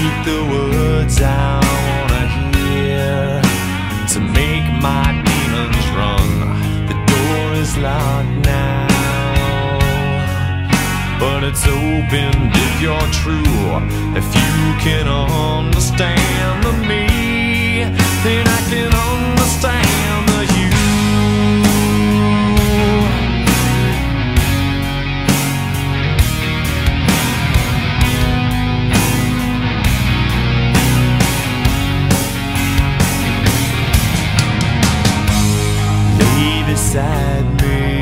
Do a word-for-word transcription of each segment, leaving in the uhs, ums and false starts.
speak the words I wanna hear to make my demons run. The door is locked now, but it's open if you're true. If you can understand the me, then I can understand the you. Lay beside me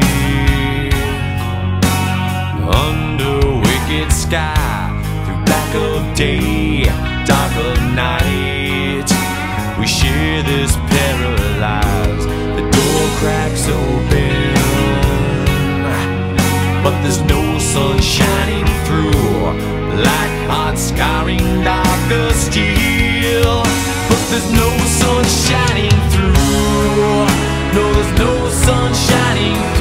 under wicked sky, through black of day, dark of night. We share this paralyzed. The door cracks open, but there's no sun shining through, like hot scarring darker steel. But there's no sun shining through. No, there's no sun shining through.